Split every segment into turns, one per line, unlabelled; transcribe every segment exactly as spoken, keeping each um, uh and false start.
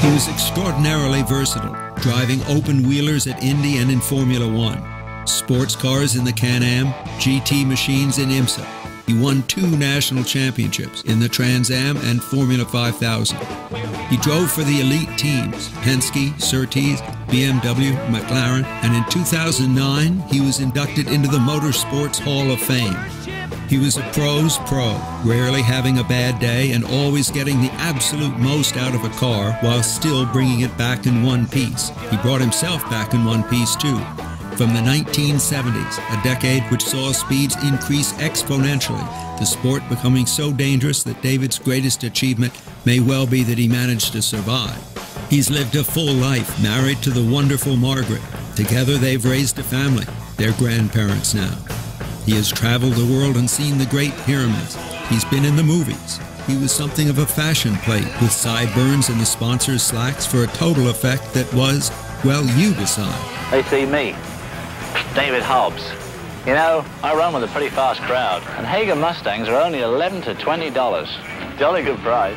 He was extraordinarily versatile, driving open-wheelers at Indy and in Formula One, sports cars in the Can-Am, G T machines in IMSA. He won two national championships in the Trans Am and Formula five thousand. He drove for the elite teams, Penske, Surtees, B M W, McLaren, and in two thousand nine, he was inducted into the Motorsports Hall of Fame. He was a pro's pro, rarely having a bad day and always getting the absolute most out of a car while still bringing it back in one piece. He brought himself back in one piece too. From the nineteen seventies, a decade which saw speeds increase exponentially, the sport becoming so dangerous that David's greatest achievement may well be that he managed to survive. He's lived a full life, married to the wonderful Margaret. Together they've raised a family, they're grandparents now. He has traveled the world and seen the Great Pyramids. He's been in the movies. He was something of a fashion plate, with sideburns and the sponsor's slacks for a total effect that was, well, you decide.
They see me, David Hobbs. You know, I run with a pretty fast crowd, and Hager Mustangs are only eleven to twenty dollars. Jolly good price.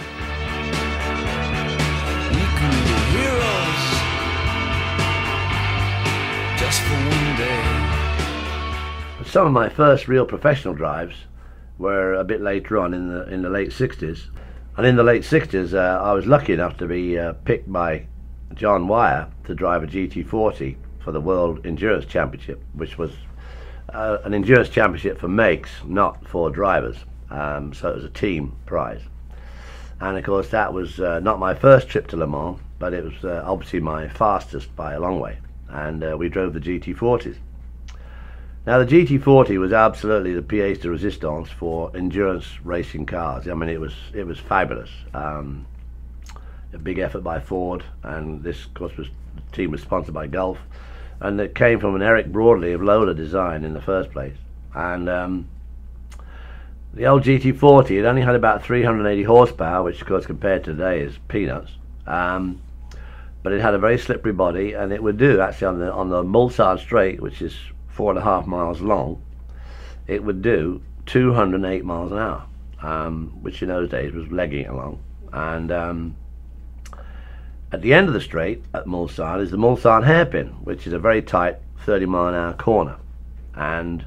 We can be heroes just for one day.
Some of my first real professional drives were a bit later on in the in the late sixties, and in the late sixties uh, I was lucky enough to be uh, picked by John Wyer to drive a G T forty for the World Endurance Championship, which was uh, an endurance championship for makes, not for drivers. Um, so it was a team prize, and of course that was uh, not my first trip to Le Mans, but it was uh, obviously my fastest by a long way, and uh, we drove the G T forties. Now the G T forty was absolutely the pièce de résistance for endurance racing cars. I mean, it was it was fabulous. Um, a big effort by Ford, and this of course was the team was sponsored by Gulf, and it came from an Eric Broadley of Lola design in the first place. And um, the old G T forty, it only had about three hundred eighty horsepower, which of course compared to today is peanuts. Um, but it had a very slippery body, and it would do actually on the on the Mulsanne straight, which is four and a half miles long, it would do two hundred eight miles an hour, um, which in those days was legging along. And um, at the end of the straight at Mulsanne is the Mulsanne hairpin, which is a very tight thirty mile an hour corner. And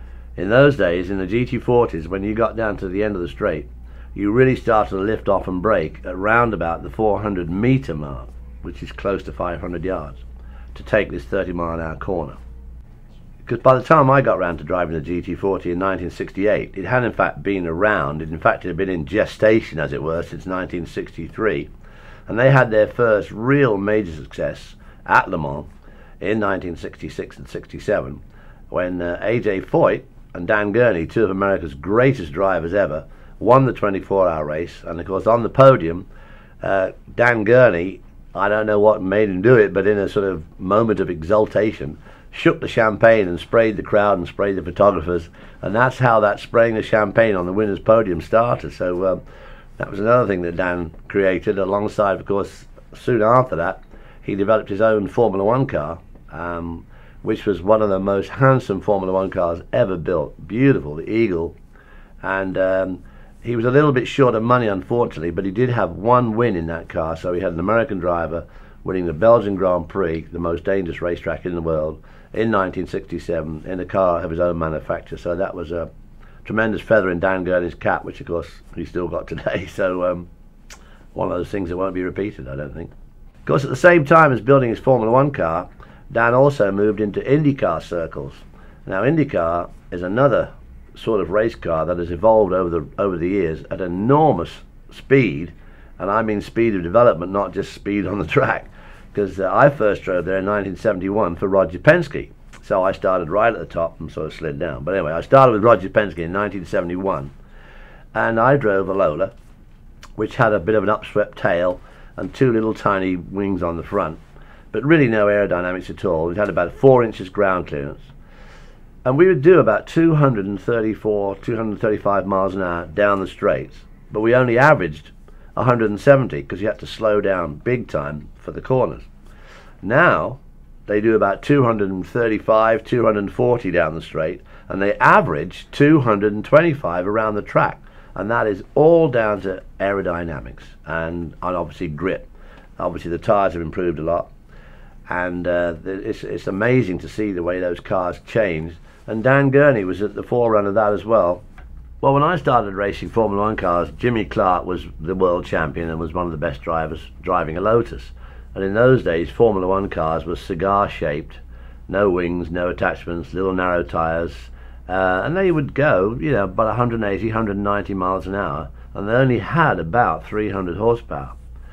in those days, in the G T forties, when you got down to the end of the straight, you really started to lift off and brake at round about the four hundred meter mark, which is close to five hundred yards, to take this thirty mile an hour corner. Because by the time I got around to driving the G T forty in nineteen sixty-eight, it had in fact been around, in fact it had been in gestation as it were since nineteen sixty-three, and they had their first real major success at Le Mans in nineteen sixty-six and sixty-seven, when uh, A J Foyt and Dan Gurney, two of America's greatest drivers ever, won the twenty-four hour race. And of course on the podium, uh, Dan Gurney, I don't know what made him do it, but in a sort of moment of exultation, shook the champagne and sprayed the crowd and sprayed the photographers, and that's how that spraying the champagne on the winner's podium started. So um, that was another thing that Dan created, alongside, of course, soon after that, he developed his own Formula One car, um, which was one of the most handsome Formula One cars ever built. Beautiful, the Eagle. And um, he was a little bit short of money, unfortunately, but he did have one win in that car, so he had an American driver winning the Belgian Grand Prix, the most dangerous racetrack in the world, in nineteen sixty-seven, in a car of his own manufacture. So that was a tremendous feather in Dan Gurney's cap, which of course he's still got today. So um, one of those things that won't be repeated, I don't think. Of course, at the same time as building his Formula One car, Dan also moved into IndyCar circles. Now IndyCar is another sort of race car that has evolved over the over the years at enormous speed, and I mean speed of development, not just speed on the track. Because uh, I first drove there in nineteen seventy-one for Roger Penske, so I started right at the top and sort of slid down. But anyway, I started with Roger Penske in nineteen seventy-one, and I drove a Lola, which had a bit of an upswept tail and two little tiny wings on the front, but really no aerodynamics at all. It had about four inches ground clearance, and we would do about two hundred thirty-four, two hundred thirty-five miles an hour down the straights, but we only averaged one hundred seventy because you had to slow down big time for the corners. Now they do about two hundred thirty-five, two hundred forty down the straight, and they average two hundred twenty-five around the track, and that is all down to aerodynamics and, and obviously grip. Obviously the tyres have improved a lot, and uh, it's, it's amazing to see the way those cars changed. And Dan Gurney was at the forerunner of that as well. Well, when I started racing Formula One cars, Jimmy Clark was the world champion and was one of the best drivers driving a Lotus. And in those days, Formula One cars were cigar-shaped, no wings, no attachments, little narrow tyres, uh, and they would go, you know, about one hundred eighty, one hundred ninety miles an hour, and they only had about three hundred horsepower.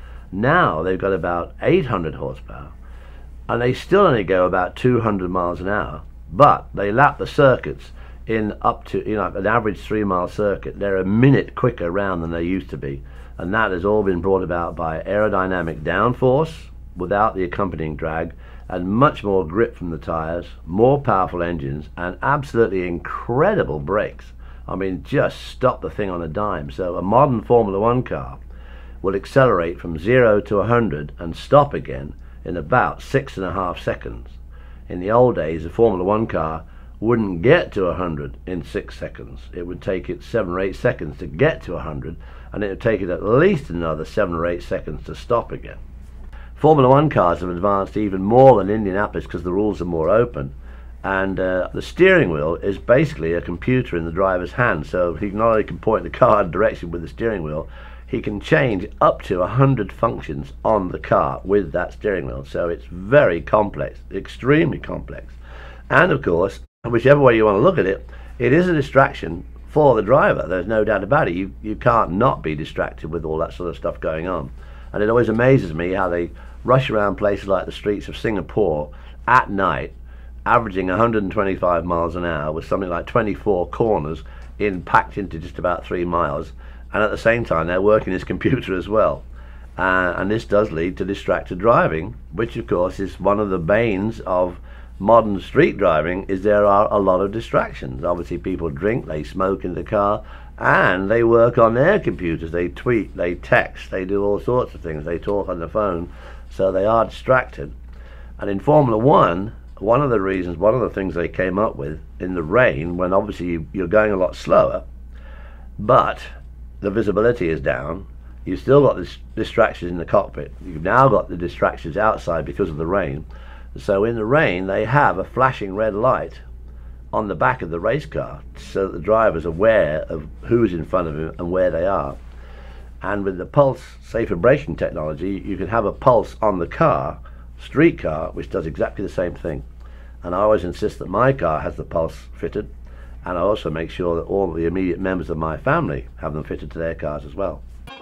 Now they've got about eight hundred horsepower, and they still only go about two hundred miles an hour, but they lap the circuits in up to, you know, an average three mile circuit. They're a minute quicker round than they used to be, and that has all been brought about by aerodynamic downforce without the accompanying drag, and much more grip from the tires, more powerful engines, and absolutely incredible brakes. I mean, just stop the thing on a dime. So a modern Formula One car will accelerate from zero to one hundred and stop again in about six and a half seconds. In the old days, a Formula One car wouldn't get to one hundred in six seconds. It would take it seven or eight seconds to get to one hundred, and it would take it at least another seven or eight seconds to stop again. Formula One cars have advanced even more than Indianapolis because the rules are more open, and uh, the steering wheel is basically a computer in the driver's hand. So he not only can point the car in direction with the steering wheel, he can change up to one hundred functions on the car with that steering wheel. So it's very complex, extremely complex. And of course, whichever way you want to look at it, it is a distraction for the driver. There's no doubt about it. You, you can't not be distracted with all that sort of stuff going on. And it always amazes me how they rush around places like the streets of Singapore at night, averaging one hundred twenty-five miles an hour with something like twenty-four corners in packed into just about three miles, and at the same time they're working this computer as well. Uh, and this does lead to distracted driving, which of course is one of the banes of modern street driving. Is there are a lot of distractions. Obviously people drink, they smoke in the car, and they work on their computers. They tweet, they text, they do all sorts of things, they talk on the phone, so they are distracted. And in Formula One, one of the reasons, one of the things they came up with in the rain, when obviously you, you're going a lot slower, but the visibility is down, you've still got this distractions in the cockpit, you've now got the distractions outside because of the rain. So in the rain they have a flashing red light on the back of the race car so that the driver's aware of who's in front of him and where they are. And with the pulse safer braking technology, you can have a pulse on the car, street car, which does exactly the same thing. And I always insist that my car has the pulse fitted, and I also make sure that all the immediate members of my family have them fitted to their cars as well.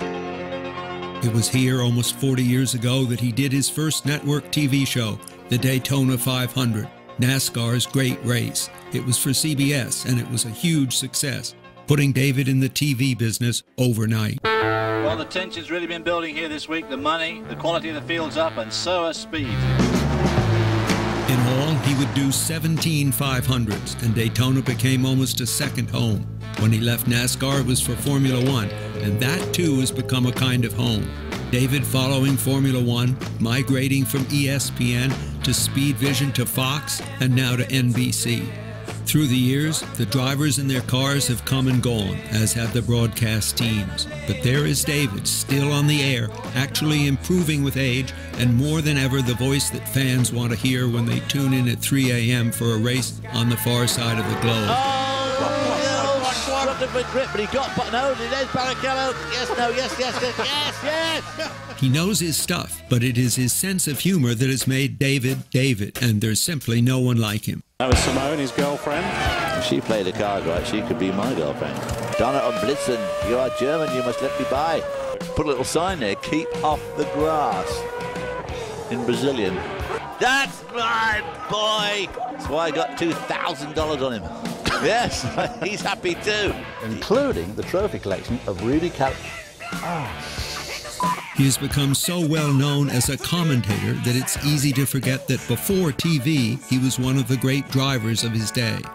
It was here almost forty years ago that he did his first network T V show, the Daytona five hundred, NASCAR's great race. It was for C B S, and it was a huge success, putting David in the T V business overnight.
Well, the tension's really been building here this week. The money, the quality of the field's up, and so are speed.
In all, he would do seventeen five hundreds, and Daytona became almost a second home. When he left NASCAR, it was for Formula One, and that too has become a kind of home. David following Formula One, migrating from E S P N to Speed Vision to Fox, and now to N B C. Through the years, the drivers and their cars have come and gone, as have the broadcast teams. But there is David, still on the air, actually improving with age, and more than ever the voice that fans want to hear when they tune in at three A M for a race on the far side of the globe.
With grip, but he got, but no, there's Barrichello. Yes, no, yes, yes, yes, yes, yes.
He knows his stuff, but it is his sense of humor that has made David, David, and there's simply no one like him.
That was Simone, his girlfriend.
If she played the cards right, she could be my girlfriend. Donna und Blitzen, you are German, you must let me by. Put a little sign there, keep off the grass. In Brazilian. That's my boy. That's why I got two thousand dollars on him. Yes, he's happy too.
Including the trophy collection of Rudy Cal... Oh.
He has become so well known as a commentator that it's easy to forget that before T V, he was one of the great drivers of his day.